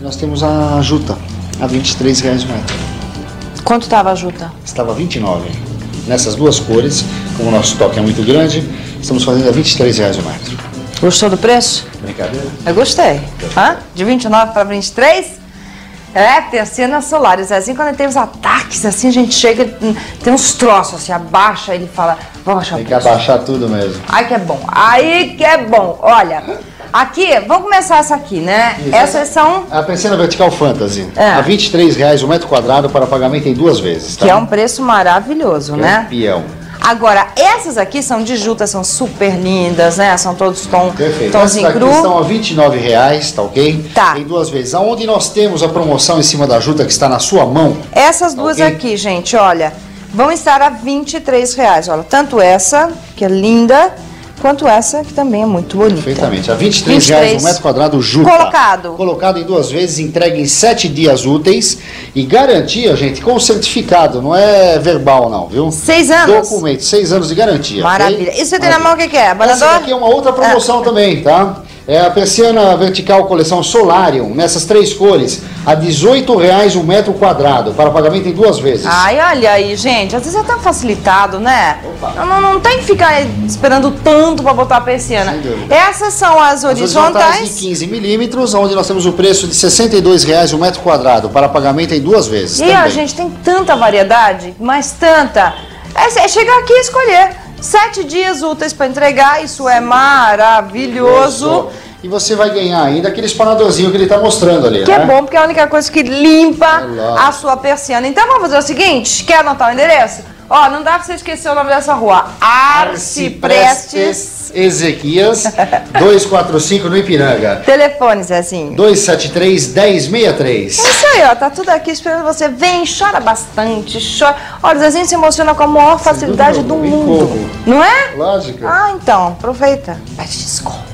Nós temos a juta, a R$23 o metro. Quanto estava a juta? Estava 29. Nessas duas cores, como o nosso estoque é muito grande, estamos fazendo a R$23 o metro. Gostou do preço? Brincadeira? Eu gostei. Hã? De 29 para 23? É, persiana solares. Assim, quando tem os ataques, assim, a gente chega, tem uns troços, assim, abaixa, ele fala, vamos abaixar o preço. Tem que abaixar tudo mesmo. Ai, que é bom. Aí que é bom. Olha, aqui, vamos começar essa aqui, né? Isso. Essas são... A persiana vertical fantasy, É. a R$23 o metro quadrado para pagamento em 2 vezes, tá? Que é um preço maravilhoso, né? Campeão. Agora, essas aqui são de juta, são super lindas, né? São todos Perfeito. tons em Essas aqui cru. estão a R$29, tá ok? Tá. Em 2 vezes. Aonde nós temos a promoção em cima da juta que está na sua mão. Essas duas Ok. aqui, gente, olha, vão estar a R$23. Olha, tanto essa, que é linda, quanto essa, que também é muito bonita. Perfeitamente. A R$23 o metro quadrado juta. Colocado. Colocado em 2 vezes, entregue em 7 dias úteis. E garantia, gente, com certificado. Não é verbal, não, viu? 6 anos. Documento, 6 anos de garantia. Maravilha. Ok? E você tem na mão o que que é? Essa Banador? daqui é uma outra promoção também, tá? É a persiana vertical coleção Solarium, nessas 3 cores, a R$18 o metro quadrado, para pagamento em 2 vezes. Ai, olha aí, gente, às vezes é tão facilitado, né? Opa. Não tem que ficar esperando tanto para botar a persiana. Sem dúvida. Essas são as horizontais. de 15 milímetros, onde nós temos o preço de R$62 o metro quadrado, para pagamento em 2 vezes. E também. a gente tem tanta variedade, mas tanta. É chegar aqui e escolher. 7 dias úteis para entregar, isso é maravilhoso. E você vai ganhar ainda aquele espanadorzinho que ele está mostrando ali, Que né? é bom, porque é a única coisa que limpa lógico. a sua persiana. Então vamos fazer o seguinte, quer anotar o endereço? Ó, não dá pra você esquecer o nome dessa rua. Arciprestes. Ezequias, 245 no Ipiranga. Telefone, Zezinho. 273-1063. É isso aí, ó, tá tudo aqui esperando você. Vem, chora bastante, chora. Olha, o Zezinho se emociona com a maior facilidade do dúvida, mundo. como? Não é? Lógico. Ah, então, aproveita. Pede desconto.